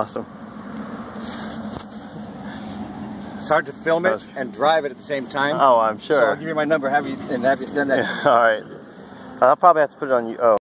awesome. It's hard to film it and drive it at the same time. Oh, I'm sure. So I'll give you my number, have you send that. All right. I'll probably have to put it on you. Oh.